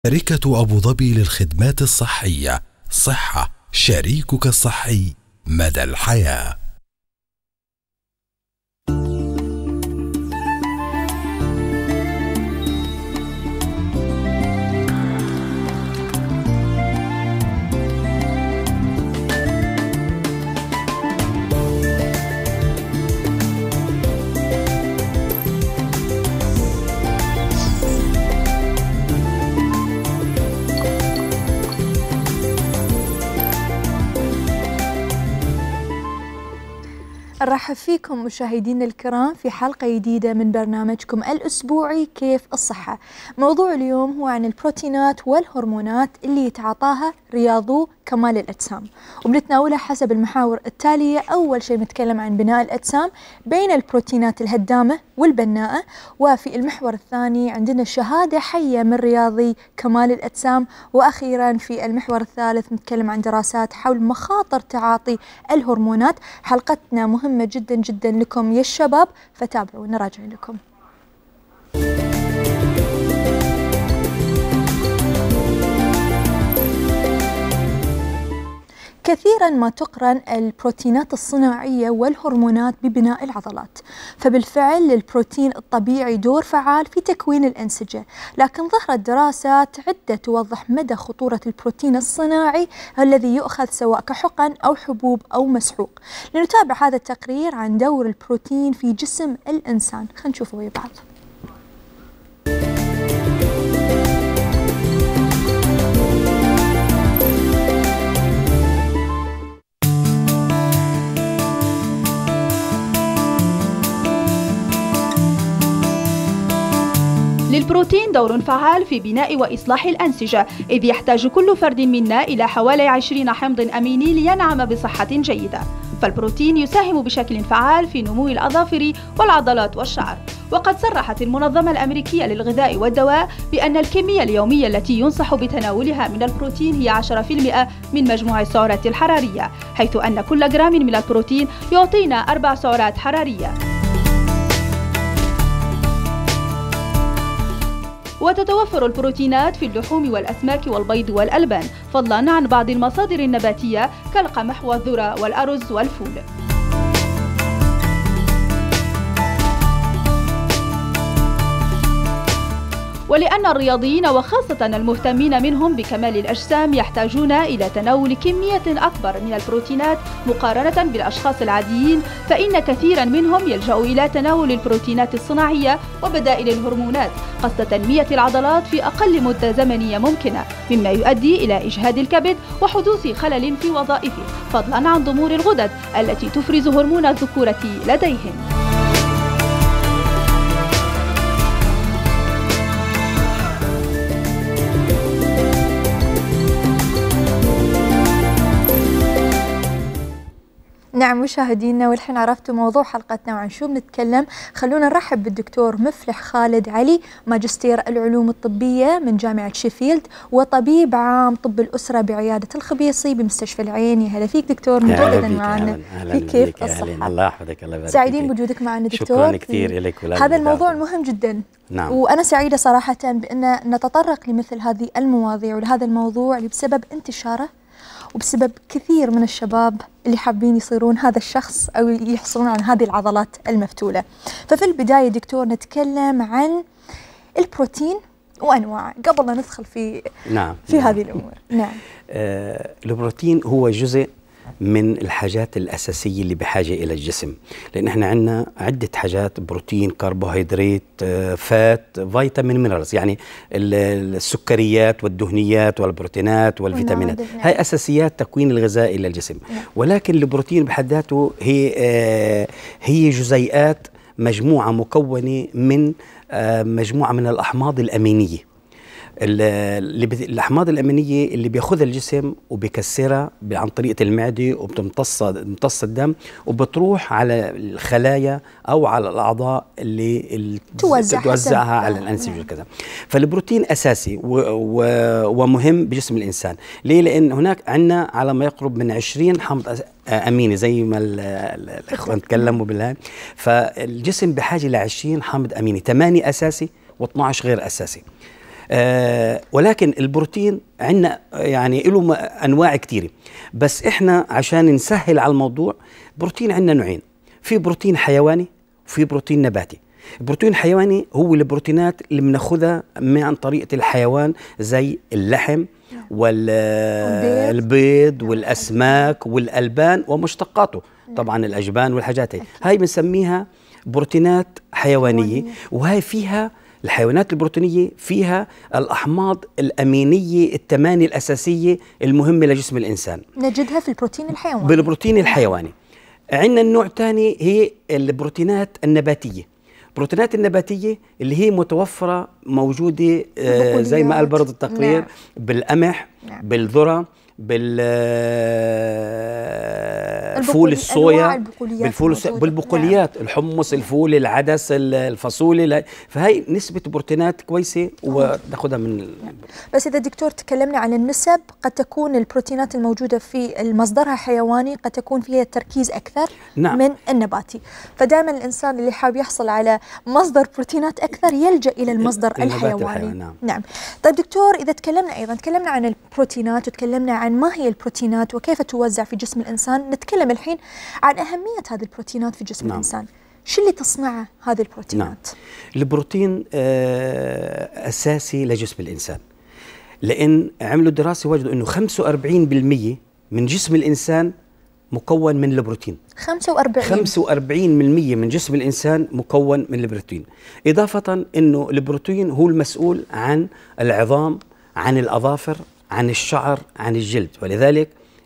شركة أبو ظبي للخدمات الصحية. صحة شريكك الصحي مدى الحياة. نرحب فيكم مشاهدينا الكرام في حلقة جديدة من برنامجكم الأسبوعي كيف الصحة. موضوع اليوم هو عن البروتينات والهرمونات اللي يتعاطاها رياضو كمال الأجسام، وبنتناولها حسب المحاور التالية. أول شيء نتكلم عن بناء الأجسام بين البروتينات الهدامة والبناءة، وفي المحور الثاني عندنا شهادة حية من رياضي كمال الأجسام، وأخيرا في المحور الثالث نتكلم عن دراسات حول مخاطر تعاطي الهرمونات. حلقتنا مهمة جدا جدا لكم يا الشباب، فتابعوا نراجع لكم. كثيرا ما تقرن البروتينات الصناعية والهرمونات ببناء العضلات، فبالفعل للبروتين الطبيعي دور فعال في تكوين الأنسجة، لكن ظهرت دراسات عدة توضح مدى خطورة البروتين الصناعي الذي يؤخذ سواء كحقن أو حبوب أو مسحوق. لنتابع هذا التقرير عن دور البروتين في جسم الإنسان، خلينا نشوفه ويا بعض. للبروتين دور فعال في بناء وإصلاح الأنسجة، إذ يحتاج كل فرد منا إلى حوالي 20 حمض أميني لينعم بصحة جيدة. فالبروتين يساهم بشكل فعال في نمو الأظافر والعضلات والشعر. وقد صرحت المنظمة الأمريكية للغذاء والدواء بأن الكمية اليومية التي ينصح بتناولها من البروتين هي 10% من مجموع السعرات الحرارية، حيث أن كل جرام من البروتين يعطينا 4 سعرات حرارية. وتتوفر البروتينات في اللحوم والأسماك والبيض والألبان، فضلاً عن بعض المصادر النباتية كالقمح والذرة والأرز والفول. ولأن الرياضيين وخاصة المهتمين منهم بكمال الأجسام يحتاجون إلى تناول كمية أكبر من البروتينات مقارنة بالأشخاص العاديين، فإن كثيرا منهم يلجأ إلى تناول البروتينات الصناعية وبدائل الهرمونات قصد تنمية العضلات في أقل مدة زمنية ممكنة، مما يؤدي إلى إجهاد الكبد وحدوث خلل في وظائفه، فضلا عن ضمور الغدد التي تفرز هرمون الذكورة لديهم. نعم مشاهدينا، والحين عرفتوا موضوع حلقتنا وعن شو بنتكلم. خلونا نرحب بالدكتور مفلح خالد علي، ماجستير العلوم الطبية من جامعة شيفيلد، وطبيب عام طب الأسرة بعيادة الخبيصي بمستشفى العين. يا هلا فيك دكتور، مجددا معنا في كيف الصحة. الله يحفظك، الله يبارك. سعيدين بوجودك معنا دكتور. شكرا كثير لك. هذا الموضوع مهم جدا. نعم. وأنا سعيدة صراحة بأن نتطرق لمثل هذه المواضيع ولهذا الموضوع اللي بسبب انتشاره وبسبب كثير من الشباب اللي حابين يصيرون هذا الشخص أو يحصلون على هذه العضلات المفتولة. ففي البداية دكتور نتكلم عن البروتين وأنواعه قبل لا ندخل في هذه الأمور. نعم. البروتين هو جزء من الحاجات الأساسية اللي بحاجة إلى الجسم، لأن احنا عندنا عدة حاجات: بروتين، كربوهيدرات، فات، فيتامين، مينرالز، يعني السكريات والدهنيات والبروتينات والفيتامينات. هاي أساسيات تكوين الغذاء إلى الجسم. ولكن البروتين بحد ذاته هي جزيئات، مجموعة مكونة من مجموعة من الأحماض الأمينية. الأحماض الأمينية اللي بياخذها الجسم وبيكسرها عن طريقة المعدة وبتمتص الدم وبتروح على الخلايا أو على الأعضاء اللي توزعها على الأنسجة وكذا. فالبروتين أساسي ومهم بجسم الإنسان. ليه؟ لأن هناك عندنا على ما يقرب من 20 حمض أميني زي ما الإخوان تكلموا بالله. فالجسم بحاجة ل 20 حمض أميني، 8 أساسي و12 غير أساسي. ولكن البروتين عندنا يعني له أنواع كتيرة، بس إحنا عشان نسهل على الموضوع، بروتين عندنا نوعين، في بروتين حيواني وفي بروتين نباتي. البروتين الحيواني هو البروتينات اللي بناخذها عن طريقة الحيوان، زي اللحم والبيض والأسماك والألبان ومشتقاته، طبعا الأجبان والحاجات هاي بنسميها بروتينات حيوانية. وهي فيها الحيوانات البروتينية فيها الأحماض الأمينية الثمانية الأساسية المهمة لجسم الإنسان، نجدها في البروتين الحيواني. بالبروتين الحيواني. عندنا النوع الثاني هي البروتينات النباتية. البروتينات النباتية اللي هي متوفرة موجودة زي ما قال برضه التقرير، نعم. بالقمح، نعم. بالذرة، بالفول الصويا، بالبقوليات، نعم. الحمص، الفول، العدس، الفاصوليا. فهي نسبة بروتينات كويسة وناخذها من نعم. بس إذا دكتور تكلمنا عن النسب، قد تكون البروتينات الموجودة في مصدرها حيواني قد تكون فيها تركيز أكثر، نعم. من النباتي. فدائما الإنسان اللي حاب يحصل على مصدر بروتينات أكثر يلجأ إلى المصدر الحيواني. نعم. نعم. طيب دكتور، إذا تكلمنا عن البروتينات وتكلمنا عن ما هي البروتينات وكيف توزع في جسم الإنسان، نتكلم الحين عن أهمية هذه البروتينات في جسم، نعم. الإنسان. شو اللي تصنعه هذه البروتينات؟ نعم. البروتين أساسي لجسم الإنسان، لأن عملوا دراسة وجدوا أنه 45% من جسم الإنسان مكون من البروتين. 45% من جسم الإنسان مكون من البروتين، إضافة أنه البروتين هو المسؤول عن العظام، عن الأظافر، عن الشعر، عن الجلد. ولذلك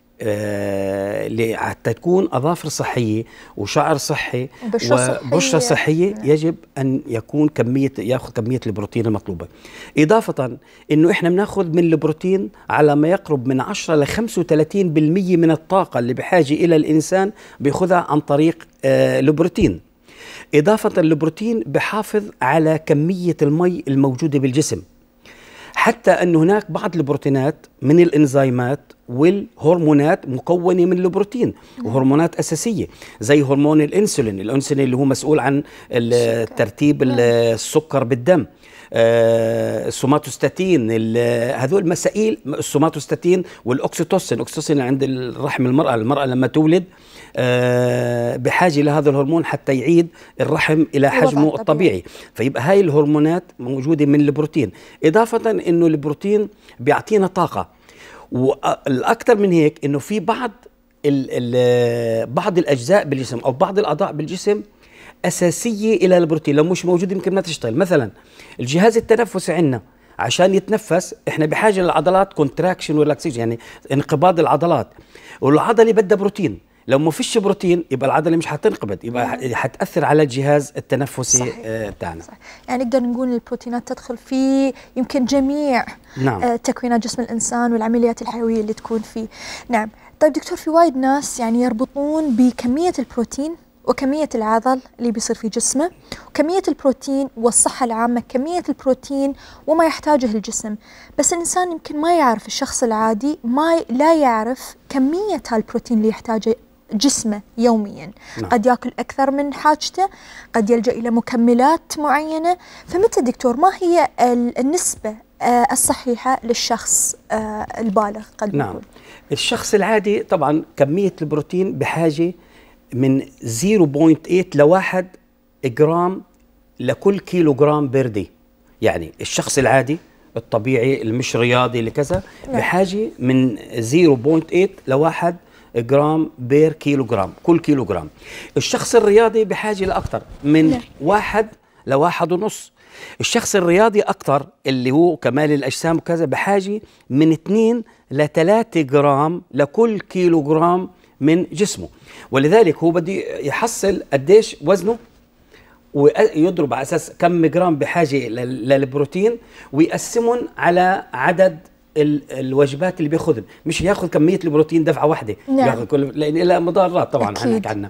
حتى تكون أظافر صحية وشعر صحي وبشرة صحية يجب أن ياخذ كمية البروتين المطلوبة. إضافة إنه إحنا بناخذ من البروتين على ما يقرب من 10 ل 35% من الطاقة اللي بحاجة إلى الإنسان بياخذها عن طريق البروتين. إضافة البروتين بحافظ على كمية المي الموجودة بالجسم، حتى أن هناك بعض البروتينات من الإنزيمات والهرمونات مكونة من البروتين، وهرمونات أساسية زي هرمون الأنسولين اللي هو مسؤول عن ترتيب السكر بالدم، السوماتوستاتين، هذول مسائل، السوماتوستاتين والأكسيتوسين عند الرحم المرأة لما تولد بحاجة لهذا الهرمون حتى يعيد الرحم إلى حجمه الطبيعي. فيبقى هاي الهرمونات موجودة من البروتين، إضافة إنه البروتين بيعطينا طاقة. والأكثر من هيك إنه في بعض الأجزاء بالجسم أو بعض الأعضاء بالجسم أساسية إلى البروتين، لو مش موجود يمكن ما تشتغل. مثلا الجهاز التنفسي عندنا عشان يتنفس إحنا بحاجة للعضلات كونتراكشن وريلاكسيشن، يعني انقباض العضلات، والعضلة بدها بروتين. لو ما فيش بروتين يبقى العضلة مش حتنقبض، يبقى حتأثر على الجهاز التنفسي بتاعنا. يعني نقدر نقول البروتينات تدخل في يمكن جميع، نعم. تكوينات جسم الإنسان والعمليات الحيوية اللي تكون فيه. نعم. طيب دكتور، في وايد ناس يعني يربطون بكمية البروتين وكمية العضل اللي بيصير في جسمه، وكمية البروتين والصحة العامة، كمية البروتين وما يحتاجه الجسم. بس الإنسان يمكن ما يعرف، الشخص العادي لا يعرف كمية هالبروتين اللي يحتاجه جسمه يوميا. نعم. قد يأكل أكثر من حاجته، قد يلجأ إلى مكملات معينة. فمتى دكتور ما هي النسبة الصحيحة للشخص البالغ؟ قد نعم. الشخص العادي طبعا كمية البروتين بحاجة من 0.8 ل1 جرام لكل كيلو جرام بيردي. يعني الشخص العادي الطبيعي المش رياضي اللي كذا، نعم. بحاجة من 0.8 ل1 جرام بير كيلو جرام، كل كيلو جرام. الشخص الرياضي بحاجة لأكثر من، نعم. 1 ل1.5. الشخص الرياضي أكثر اللي هو كمال الأجسام وكذا بحاجة من 2 ل3 جرام لكل كيلو جرام من جسمه. ولذلك هو بده يحصل قديش وزنه ويضرب على أساس كم جرام بحاجة للبروتين، ويقسمهم على عدد الوجبات اللي بياخذهم. مش ياخذ كمية البروتين دفعة واحدة، نعم. ياخذ كل، لأن لها مضارات طبعا عننا.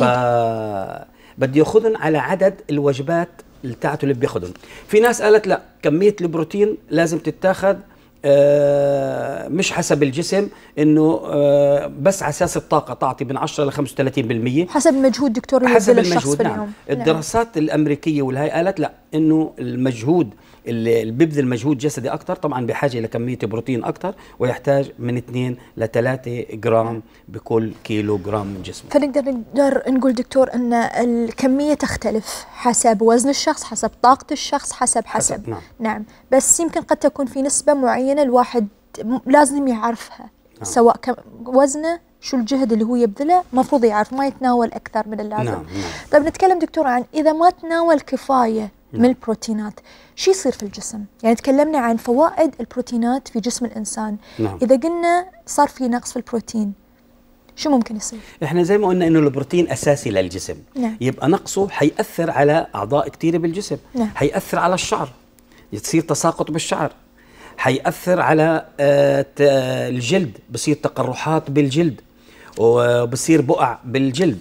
فبده ياخذهم على عدد الوجبات اللي بتاعته اللي بياخذهم. في ناس قالت لا، كمية البروتين لازم تتاخذ مش حسب الجسم، انه بس على اساس الطاقه تعطي من 10 ل 35%، حسب المجهود دكتور اللي يبذله الشخص في اليوم. نعم. الدراسات الامريكيه والهي قالت لا، انه المجهود اللي بيبذل مجهود جسدي اكثر طبعا بحاجه لكميه بروتين اكثر، ويحتاج من 2 ل 3 جرام بكل كيلو جرام من جسمه. فنقدر نقول دكتور ان الكميه تختلف حسب وزن الشخص، حسب طاقه الشخص، حسب. نعم. بس يمكن قد تكون في نسبه معينه الواحد لازم يعرفها. سواء وزنه، شو الجهد اللي هو يبذله، مفروض يعرف، ما يتناول اكثر من اللازم. طيب نتكلم دكتور عن اذا ما تناول كفايه من البروتينات، شو يصير في الجسم؟ يعني تكلمنا عن فوائد البروتينات في جسم الإنسان. إذا قلنا صار في نقص في البروتين، شو ممكن يصير؟ احنا زي ما قلنا انه البروتين اساسي للجسم. يبقى نقصه حيأثر على اعضاء كثيره بالجسم. حيأثر على الشعر، يصير تساقط بالشعر، حيأثر على الجلد، بصير تقرحات بالجلد وبصير بقع بالجلد،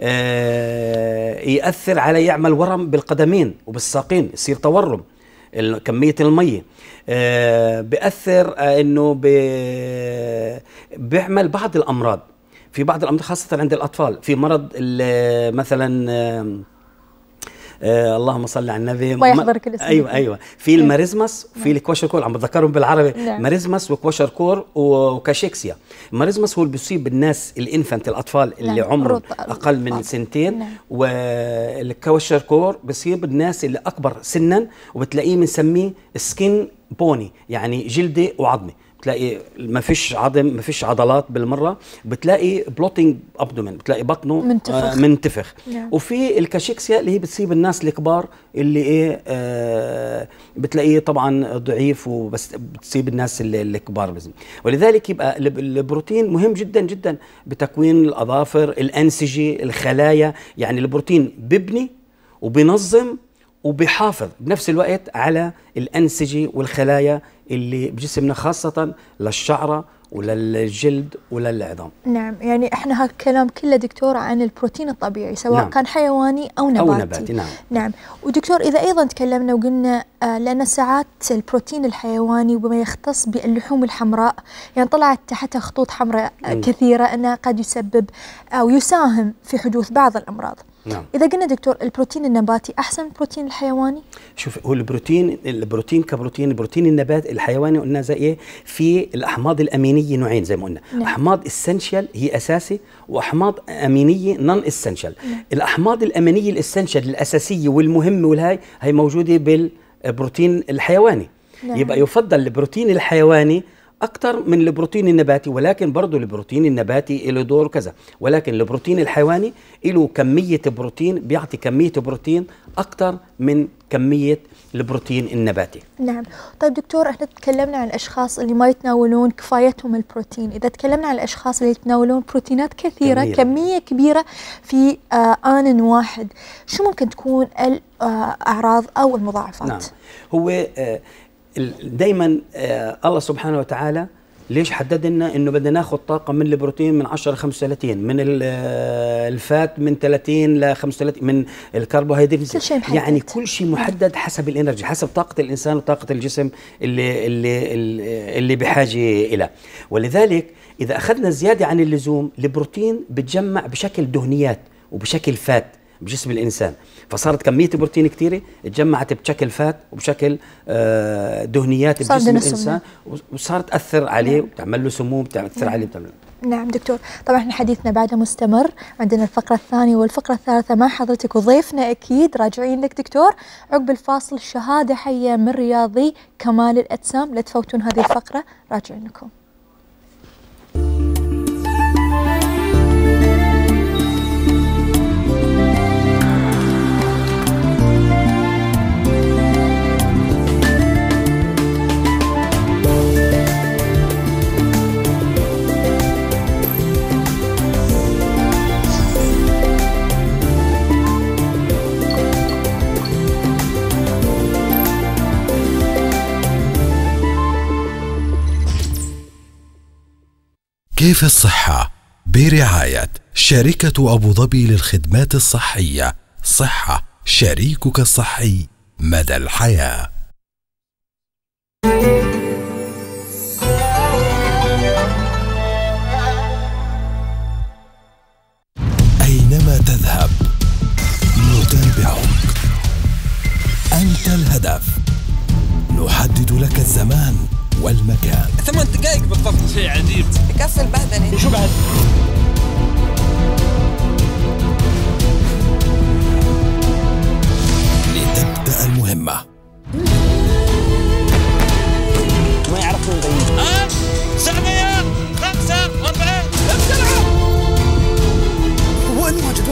يأثر على يعمل ورم بالقدمين وبالساقين، يصير تورم، كمية المية، بيأثر انه بيعمل بعض الامراض، في بعض الامراض خاصة عند الاطفال، في مرض مثلا اللهم صل على النبي، ما يحضرك الاسم. ايوه في الماريزماس وفي الكواشركور، عم بتذكرهم بالعربي. ماريزماس وكواشركور وكاشيكسيا. الماريزماس هو اللي بيصيب بالناس الانفنت، الاطفال اللي عمرهم اقل من سنتين، والكواشركور بيصيب الناس اللي اكبر سنا، وبتلاقيه بنسميه سكين بوني، يعني جلده وعظمه، بتلاقي ما فيش عظم، ما فيش عضلات بالمره، بتلاقي بلوتينج ابدومين، بتلاقي بطنه منتفخ. وفي الكاشيكسيا اللي هي بتصيب الناس الكبار، اللي بتلاقيه طبعا ضعيف، وبس بتصيب الناس الكبار بس. ولذلك يبقى البروتين مهم جدا جدا بتكوين الاظافر، الانسجه، الخلايا. يعني البروتين ببني وبنظم وبيحافظ بنفس الوقت على الأنسجة والخلايا اللي بجسمنا، خاصة للشعرة وللجلد وللعظام. نعم. يعني احنا هالكلام كله دكتور عن البروتين الطبيعي، سواء كان حيواني أو نباتي. نعم. ودكتور إذا أيضا تكلمنا وقلنا لأن ساعات البروتين الحيواني وبما يختص باللحوم الحمراء، يعني طلعت تحتها خطوط حمراء كثيرة أنها قد يسبب أو يساهم في حدوث بعض الأمراض. إذا قلنا دكتور البروتين النباتي أحسن من البروتين الحيواني؟ شوف، هو البروتين كبروتين، البروتين النبات الحيواني قلنا زي إيه؟ في الأحماض الأمينية نوعين زي ما قلنا. أحماض إسنشال هي أساسي، وأحماض أمينية نون إسنشال. الأحماض الأمينية الإسنشال الأساسية والمهمة هي موجودة بالبروتين الحيواني. يبقى يفضل البروتين الحيواني أكثر من البروتين النباتي، ولكن برضو البروتين النباتي له دور كذا، ولكن البروتين الحيواني له كمية بروتين، بيعطي كمية بروتين أكثر من كمية البروتين النباتي. نعم. طيب دكتور، احنا تكلمنا عن الأشخاص اللي ما يتناولون كفايتهم البروتين. إذا تكلمنا عن الأشخاص اللي يتناولون بروتينات كثيرة، كمية كبيرة في آن واحد، شو ممكن تكون الأعراض أو المضاعفات؟ نعم. هو دايما الله سبحانه وتعالى ليش حدد لنا انه بدنا ناخذ طاقه من البروتين من 10 ل 35، من الفات من 30 ل 35، من الكربوهيدرات، كل شيء محدد. يعني كل شيء محدد حسب الانرجي، حسب طاقه الانسان وطاقه الجسم اللي بحاجه الى. ولذلك اذا اخذنا زياده عن اللزوم، البروتين بتجمع بشكل دهنيات وبشكل فات بجسم الإنسان، فصارت كمية البروتين كثيرة اتجمعت بشكل فات وبشكل دهنيات بجسم الإنسان، وصارت تأثر عليه وبتعمل له سموم، بتأثر عليه بتعمل. نعم دكتور، طبعا احنا حديثنا بعده مستمر، عندنا الفقرة الثانية والفقرة الثالثة مع حضرتك وضيفنا أكيد. راجعين لك دكتور عقب الفاصل، شهادة حية من رياضي كمال الأجسام. لا تفوتون هذه الفقرة، راجعين لكم. كيف الصحة برعاية شركة أبو ظبي للخدمات الصحية. صحة شريكك الصحي مدى الحياة. 8 دقائق بالضبط. شيء عجيب. يكفي البهدله. شو بعد؟ لتبدأ المهمة. ما يعرفوا يغيروا. سعدية 45 بسرعة. وين ماجد؟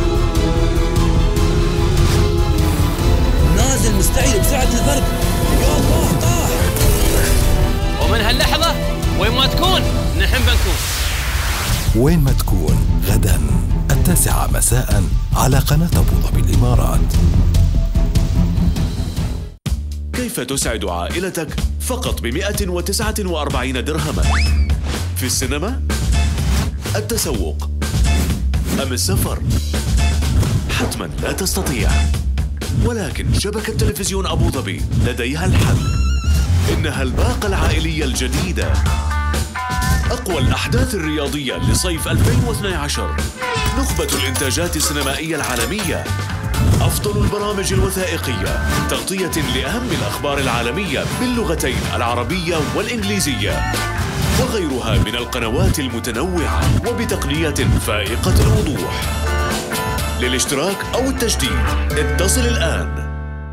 نازل مستعيد بسرعة البرق. يا الله طاح. ومن هاللحظة وين ما تكون نحن بنكون. وين ما تكون غدا 9 مساء على قناة أبوظبي الإمارات. كيف تسعد عائلتك فقط ب149 درهما؟ في السينما؟ التسوق؟ أم السفر؟ حتما لا تستطيع، ولكن شبكة تلفزيون أبوظبي لديها الحل. إنها الباقة العائلية الجديدة، أقوى الأحداث الرياضية لصيف 2012، نخبة الإنتاجات السينمائية العالمية، أفضل البرامج الوثائقية، تغطية لأهم الأخبار العالمية باللغتين العربية والإنجليزية، وغيرها من القنوات المتنوعة وبتقنية فائقة الوضوح. للاشتراك أو التجديد اتصل الآن.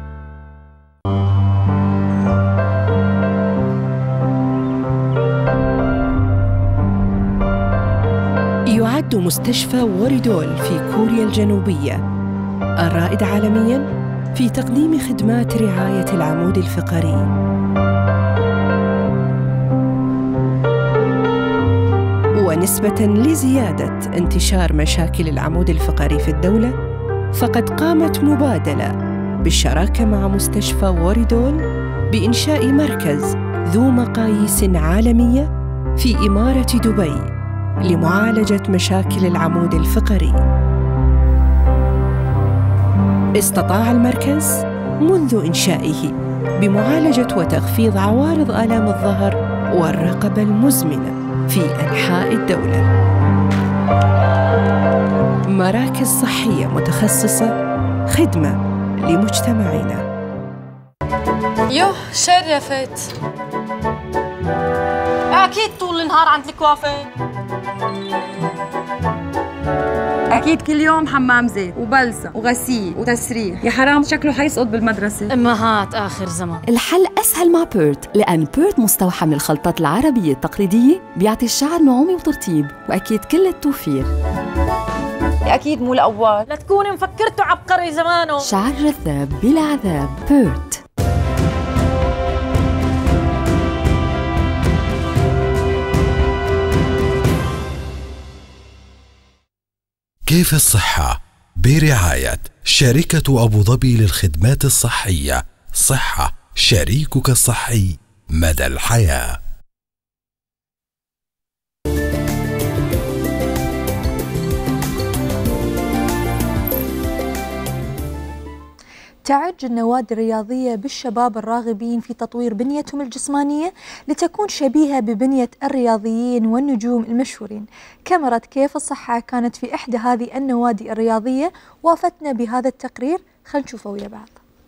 يعد مستشفى ووريدول في كوريا الجنوبية الرائد عالمياً في تقديم خدمات رعاية العمود الفقري. ونسبة لزيادة انتشار مشاكل العمود الفقري في الدولة، فقد قامت مبادلة بالشراكة مع مستشفى ووريدول بإنشاء مركز ذو مقاييس عالمية في إمارة دبي لمعالجة مشاكل العمود الفقري. استطاع المركز منذ إنشائه بمعالجة وتخفيض عوارض آلام الظهر والرقبة المزمنة في أنحاء الدولة. مراكز صحية متخصصة، خدمة لمجتمعنا. يوه شرفت. أكيد طول النهار عند الكوافير. أكيد كل يوم حمام زيت وبلسة وغسيل وتسريح. يا حرام شكله حيسقط بالمدرسة. أمهات آخر زمان. الحل أسهل مع بيرت، لأن بيرت مستوحى من الخلطات العربية التقليدية، بيعطي الشعر نعومة وترطيب، وأكيد كل التوفير. أكيد مو الأول، لا تكوني مفكرته عبقري زمانه. شعر جذاب بلا عذاب. بيرت. كيف الصحة برعاية شركة أبوظبي للخدمات الصحية. صحة شريكك الصحي مدى الحياة. تعج النوادي الرياضية بالشباب الراغبين في تطوير بنيتهم الجسمانية لتكون شبيهة ببنية الرياضيين والنجوم المشهورين. كاميرا كيف الصحة كانت في إحدى هذه النوادي الرياضية وافتنا بهذا التقرير، خلينا نشوفه ويا بعض.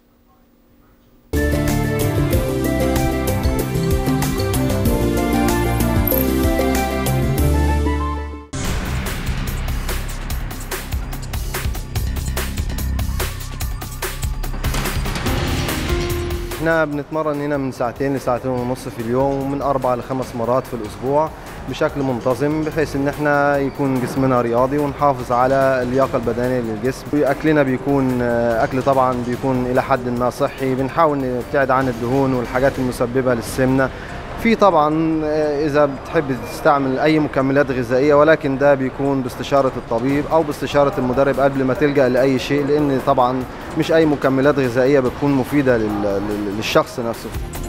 احنا بنتمرن هنا من 2 لساعتين ونص في اليوم، ومن 4 ل5 مرات في الأسبوع بشكل منتظم، بحيث ان احنا يكون جسمنا رياضي ونحافظ على اللياقة البدنية للجسم. أكلنا بيكون أكل طبعا بيكون إلى حد ما صحي، بنحاول نبتعد عن الدهون والحاجات المسببة للسمنة. في طبعا إذا بتحب تستعمل أي مكملات غذائية، ولكن ده بيكون باستشارة الطبيب أو باستشارة المدرب قبل ما تلجأ لأي شيء، لأن طبعا مش أي مكملات غذائية بتكون مفيدة للشخص نفسه.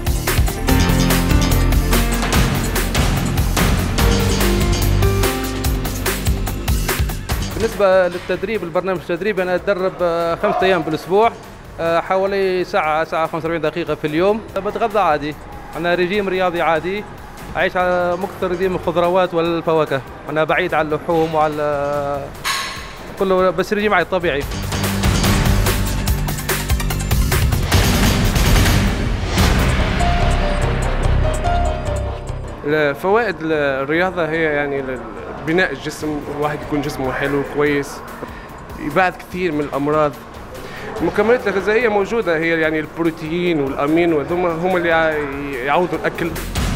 بالنسبة للتدريب، البرنامج التدريبي أنا أتدرب 5 أيام بالأسبوع، حوالي ساعة 45 دقيقة في اليوم. بتغذى عادي، أنا رجيم رياضي عادي، أعيش على مكثر رجيم الخضروات والفواكه، أنا بعيد عن اللحوم وعلى كله، بس رجيم عادي طبيعي. فوائد الرياضة هي يعني بناء الجسم، الواحد يكون جسمه حلو كويس، يبعد كثير من الأمراض. المكملات الغذائية موجودة، هي يعني البروتين والأمينو هم اللي يعوضوا الأكل.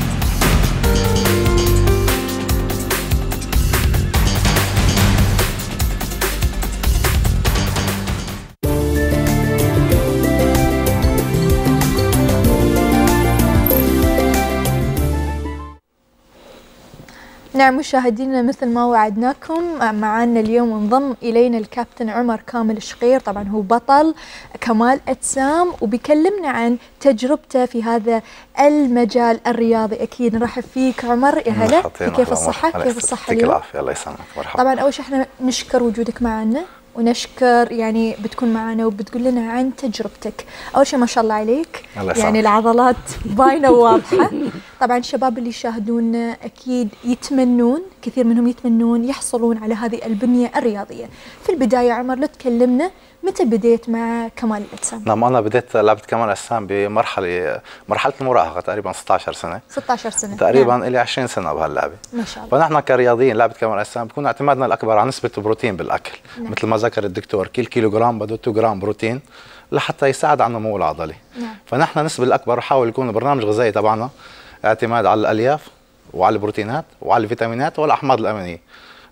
نعم مشاهدينا، مثل ما وعدناكم معنا اليوم انضم إلينا الكابتن عمر كامل الشقير، طبعا هو بطل كمال أجسام، وبيكلمنا عن تجربته في هذا المجال الرياضي. أكيد نرحب فيك عمر. يا هلا، كيف الصحة؟ كيف الصحة اليوم؟ العافية، الله يسلمك. مرحبا. طبعا أول شيء احنا نشكر وجودك معنا، ونشكر يعني بتكون معنا وبتقول لنا عن تجربتك. أول شيء ما شاء الله عليك، يعني العضلات باينة وواضحة. طبعا الشباب اللي يشاهدونا أكيد يتمنون، كثير منهم يتمنون يحصلون على هذه البنية الرياضية. في البداية عمر لو تكلمنا متى بديت مع كمال الأجسام؟ نعم، أنا بديت لعبة كمال الأجسام بمرحلة المراهقة، تقريبا 16 سنة. 16 سنة تقريبا. نعم. إلي 20 سنة بهاللعبة ما شاء الله. فنحن كرياضيين لعبة كمال الأجسام بكون اعتمادنا الأكبر على نسبة البروتين بالأكل. نعم. مثل ما ذكر الدكتور، كل كيلوغرام بده 2 جرام بروتين لحتى يساعد على النمو العضلي. نعم. فنحن النسبة الأكبر نحاول يكون البرنامج الغذائي تبعنا اعتماد على الألياف وعلى البروتينات وعلى الفيتامينات والأحماض الأمينية.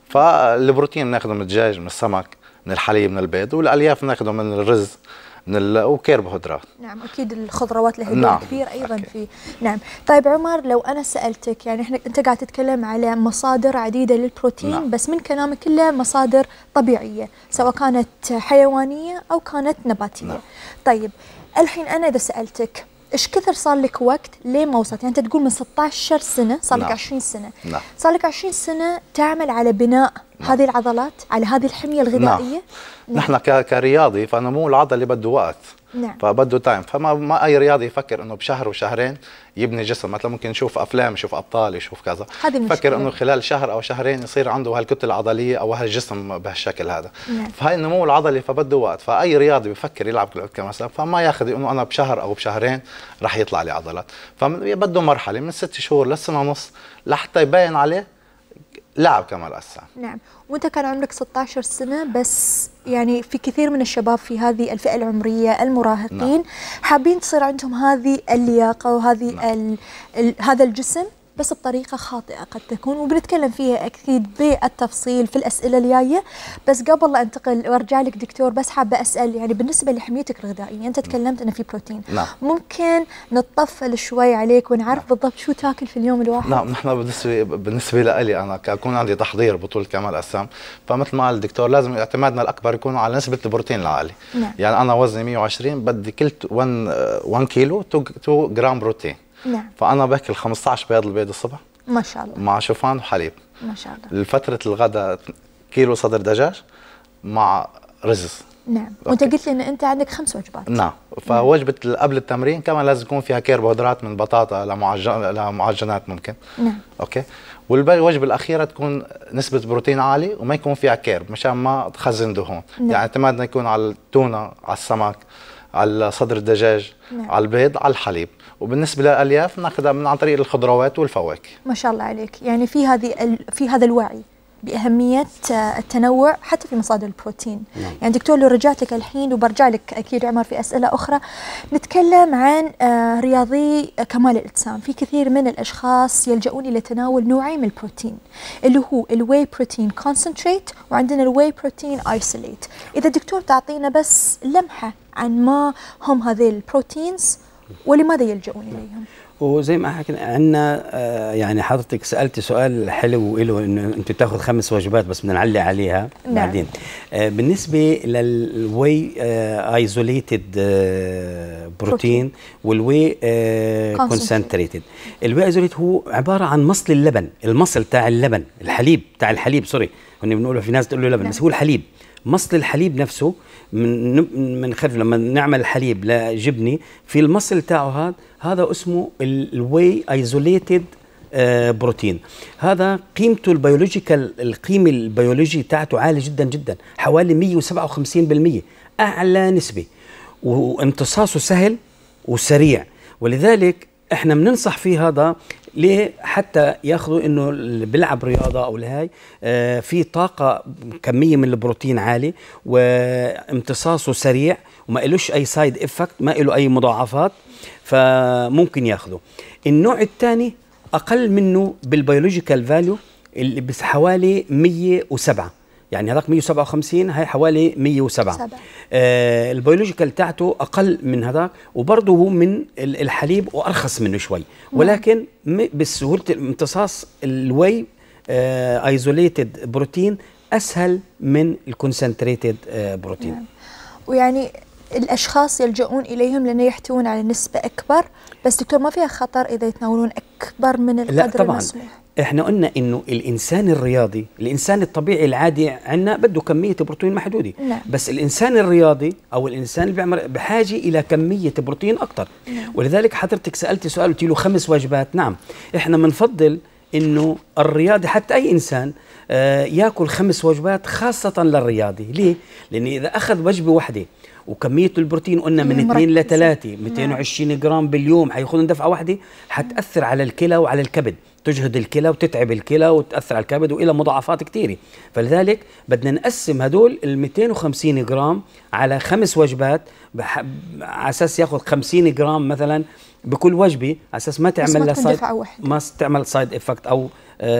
فالبروتين بناخذه من الدجاج، من السمك، من الحليب، من البيض، والألياف بناخذه من الرز، من وكربوهيدرات. نعم، اكيد الخضروات لها دور كبير ايضا أكيد. في نعم. طيب عمر، لو انا سالتك، يعني انت قاعد تتكلم على مصادر عديده للبروتين. نعم. بس من كلامك كلها مصادر طبيعيه، سواء كانت حيوانيه او كانت نباتيه. نعم. طيب الحين انا اذا سالتك ايش كثر صار لك وقت ليه ما وصلت، يعني انت تقول من 16 سنه صار لك. نعم. 20 سنه. نعم. صار لك 20 سنه تعمل على بناء. نعم. هذه العضلات، على هذه الحميه الغذائيه. نعم. نحن كرياضي فنمو العضلي بده وقت. نعم. فبده تايم، فما اي رياضي يفكر انه بشهر وشهرين يبني جسم. مثلا ممكن نشوف افلام، يشوف ابطال، يشوف كذا، يفكر انه خلال شهر او شهرين يصير عنده هالكتله العضليه او هالجسم بهالشكل هذا. نعم. فهي النمو العضلي فبده وقت. فاي رياضي بفكر يلعب كمال أجسام فما ياخذ انه انا بشهر او بشهرين راح يطلع لي عضلات. فبده مرحله من 6 شهور لسنه ونص لحتى يبين عليه لاعب كمال أجسام. نعم. وانت كان عمرك 16 سنة بس، يعني في كثير من الشباب في هذه الفئة العمرية المراهقين. نعم. حابين تصير عندهم هذه اللياقة وهذه نعم. هذا الجسم، بس بطريقة خاطئة قد تكون، وبنتكلم فيها أكيد بالتفصيل في الأسئلة الجاية. بس قبل لا أنتقل وأرجع لك دكتور، بس حابة أسأل يعني بالنسبة لحميتك الغذائية، أنت تكلمت أنه في بروتين. نعم. ممكن نتطفل شوي عليك ونعرف نعم. بالضبط شو تاكل في اليوم الواحد؟ نعم، نحن بالنسبة لي أنا كأكون عندي تحضير بطولة كمال أجسام، فمثل ما قال الدكتور لازم اعتمادنا الأكبر يكون على نسبة البروتين العالي. نعم. يعني أنا وزني 120، بدي كل 1 كيلو 2 جرام بروتين. نعم. فأنا باكل 15 بيض البيض الصبح ما شاء الله مع شوفان وحليب ما شاء الله. لفترة الغداء كيلو صدر دجاج مع رز. نعم. وانت قلت لي ان انت عندك 5 وجبات. نعم. فوجبة قبل التمرين كمان لازم يكون فيها كربوهيدرات من بطاطا لمعجنات ممكن. نعم. اوكي. والوجبة الأخيرة تكون نسبة بروتين عالي وما يكون فيها كيرب مشان ما تخزن دهون. نعم. يعني اعتمادنا يكون على التونة، على السمك، على صدر الدجاج. نعم. على البيض، على الحليب. وبالنسبه للالياف ناخذها عن طريق الخضروات والفواكه. ما شاء الله عليك، يعني في هذا الوعي باهميه التنوع حتى في مصادر البروتين. نعم. يعني دكتور لو رجعت لك الحين، وبرجع لك اكيد عمر في اسئله اخرى، نتكلم عن رياضي كمال الاجسام. في كثير من الاشخاص يلجؤون الى تناول نوعين من البروتين، اللي هو الواي بروتين كونسنتريت، وعندنا الواي بروتين ايسوليت. اذا دكتور تعطينا بس لمحه عن ما هم هذه البروتينز ولماذا يلجؤون اليهم؟ وزي ما حكينا عندنا يعني حضرتك سالتي سؤال حلو له انه انت تاخذ 5 وجبات، بس بدنا نعلق عليها. نعم. بعدين بالنسبه للواي ايزوليتد بروتين والواي كونسنتريتد. الواي ايزوليت هو عباره عن مصل اللبن، المصل تاع اللبن، الحليب سوري، كنا بنقوله في ناس تقول له لبن. نعم. بس هو الحليب، مصل الحليب نفسه من خلف لما نعمل حليب لجبني في المصل تاعه هذا اسمه الواي ايزوليتد بروتين. هذا قيمته القيمه البيولوجيه تاعته عاليه جدا جدا، حوالي 157%، اعلى نسبه، وامتصاصه سهل وسريع. ولذلك احنا بننصح فيه هذا ليه؟ حتى ياخذوا انه اللي بيلعب رياضه او الهاي في طاقه كميه من البروتين عالي وامتصاصه سريع وما إلوش اي سايد افكت، ما له اي مضاعفات، فممكن ياخذوا. النوع الثاني اقل منه بالبيولوجيكال فاليو اللي بس حوالي 107، يعني هذاك 157 هي حوالي 107. البيولوجيكال تاعته اقل من هذاك، وبرضه هو من الحليب وارخص منه شوي، ولكن بسهوله امتصاص الواي ايزوليتد بروتين اسهل من الكونسنتريتد بروتين. ويعني الاشخاص يلجؤون اليهم لانه يحتوون على نسبه اكبر، بس دكتور ما فيها خطر اذا يتناولون اكبر من القدر المسموح؟ احنا قلنا انه الانسان الرياضي، الانسان الطبيعي العادي عندنا بده كميه بروتين محدوده، بس الانسان الرياضي او الانسان اللي بيعمل بحاجه الى كميه بروتين اكثر. ولذلك حضرتك سالتي سؤال قلت له 5 وجبات. نعم، احنا بنفضل انه الرياضي حتى اي انسان ياكل 5 وجبات خاصه للرياضي. ليه؟ لان اذا اخذ وجبه واحده وكميه البروتين قلنا من 2 ل 3 220 جرام باليوم حياخذون دفعه واحده، حتاثر على الكلى وعلى الكبد، تجهد الكلى وتتعب الكلى وتاثر على الكبد والى مضاعفات كثيره. فلذلك بدنا نقسم هدول ال 250 جرام على 5 وجبات على اساس ياخذ 50 جرام مثلا بكل وجبه، على اساس ما تعمل ما تعمل سايد افكت او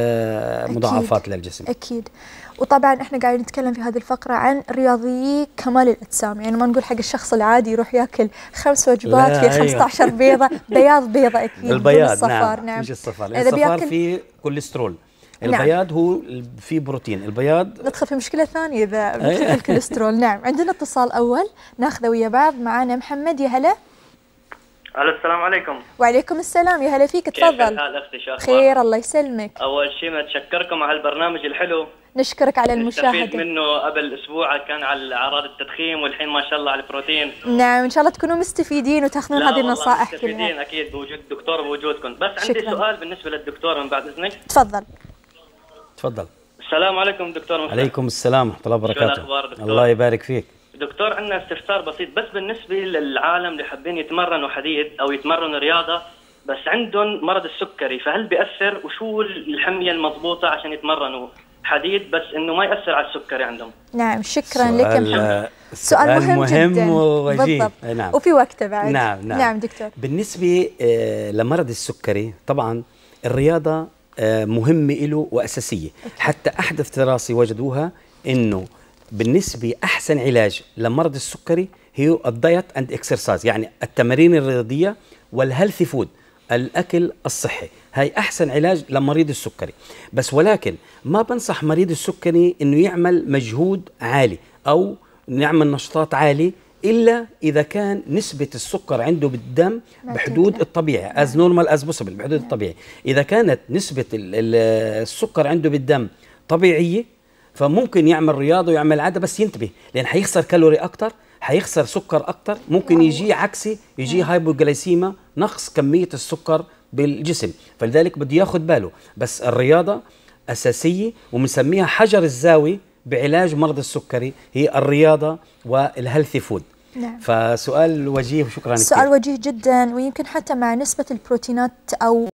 مضاعفات للجسم. اكيد. وطبعا احنا قاعدين نتكلم في هذه الفقره عن رياضيي كمال الاجسام، يعني ما نقول حق الشخص العادي يروح ياكل 5 وجبات في 15 بيضه، بياض بيضه اكيد. البياض الصفار. نعم مش الصفار، لأن الصفار فيه كوليسترول، البياض هو فيه بروتين. البياض ندخل في مشكله ثانيه اذا مشكله الكوليسترول. نعم، عندنا اتصال اول ناخذه ويا بعض. معانا محمد. يا هلا. الو، السلام عليكم. وعليكم السلام، يا هلا فيك، تفضل. كيف الحال اختي؟ شو اخبارك؟ خير الله يسلمك. اول شيء نتشكركم على هالبرنامج الحلو، نشكرك على المشاهده. نستفيد منه. قبل اسبوع كان على اعراض التدخين، والحين ما شاء الله على البروتين. نعم، ان شاء الله تكونوا مستفيدين وتاخذون هذه النصائح كلها. مستفيدين اكيد بوجود الدكتور وبوجودكم. بس شكرا. عندي سؤال بالنسبه للدكتور من بعد اذنك. تفضل. تفضل. السلام عليكم دكتور محمد. عليكم السلام ورحمه الله وبركاته. شو الاخبار دكتور؟ الله يبارك فيك دكتور. عندنا استفسار بسيط بس بالنسبه للعالم اللي حابين يتمرنوا حديد او يتمرنوا رياضه بس عندهم مرض السكري، فهل بيأثر؟ وشو الحميه المضبوطه عشان يتمرنوا حديد بس انه ما يأثر على السكري عندهم؟ نعم، شكرا لك يا محمد. سؤال مهم جدا ووجيه. نعم. وفي وقته بعد. نعم دكتور. بالنسبه لمرض السكري طبعا الرياضه مهمه له واساسيه. حتى احدث دراسه وجدوها انه بالنسبه احسن علاج لمرض السكري هي الدايت اند اكسرسايز، يعني التمارين الرياضيه والهيلثي فود، الاكل الصحي، هاي احسن علاج لمريض السكري. بس ولكن ما بنصح مريض السكري انه يعمل مجهود عالي او يعمل نشاطات عاليه الا اذا كان نسبه السكر عنده بالدم بحدود الطبيعي، از نورمال از بوسيبل، بحدود الطبيعي. اذا كانت نسبه السكر عنده بالدم طبيعيه فممكن يعمل رياضه ويعمل عاده، بس ينتبه لان حيخسر كالوري اكثر، حيخسر سكر اكثر، ممكن يجي عكسي، يجي هايبوغلايسيما، نقص كميه السكر بالجسم. فلذلك بده ياخذ باله. بس الرياضه اساسيه وبنسميها حجر الزاويه بعلاج مرض السكري، هي الرياضه والهيلثي فود. نعم. فسؤال وجيه وشكرا. سؤال وجيه جدا، ويمكن حتى مع نسبه البروتينات او